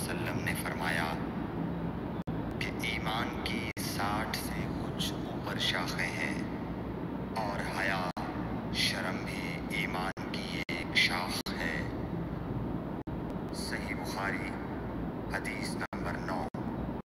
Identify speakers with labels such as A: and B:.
A: वसल्लम ने फरमाया कि ईमान की 60 से कुछ ऊपर शाखें हैं और हया शर्म भी ईमान की एक शाख है। सही बुखारी हदीस